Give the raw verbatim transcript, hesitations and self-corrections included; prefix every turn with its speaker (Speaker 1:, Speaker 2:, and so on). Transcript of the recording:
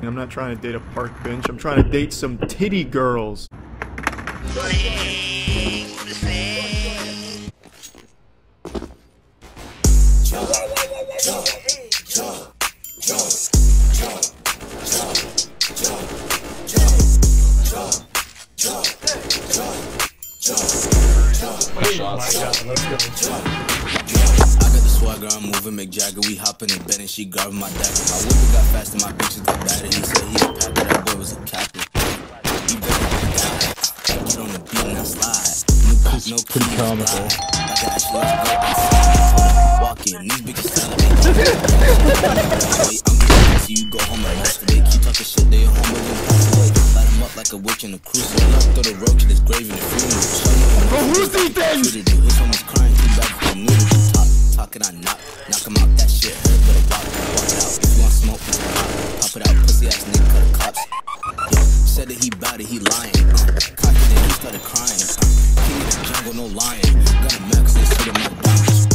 Speaker 1: I'm not trying to date a park bench. I'm trying to date some titty girls.
Speaker 2: Oh my God, let's go.
Speaker 3: I got the swagger, I'm moving, Mick Jagger. We hopping in bed and she grabbing my dagger. My whip got fast and my bitches got bad. And he said he a packer, that boy was a captain. He better die. Get on the beat and I slide. No coupe, no
Speaker 2: pretty comical.
Speaker 3: Like I actually let's go outside. Walk in, these bitches salivate. Wait, I'm getting back so you go home and masturbate. Keep talking shit, they home and then pass away. Light him up like a witch in a crucible. Throw the roach to this grave in the funeral.
Speaker 1: Bro, who's these things?
Speaker 3: His homies crying, he back for the nudity. Talk, talk it, I knock, knock him out, that shit hurt, better walk, walk it out. If you want smoke, pop, pop it out, pussy ass nigga, cut the cops. Yo, said that he bout it, he lying. Uh, cocky, then he started crying. Uh, king of the jungle, no lying. Got a max, let's hit him up down.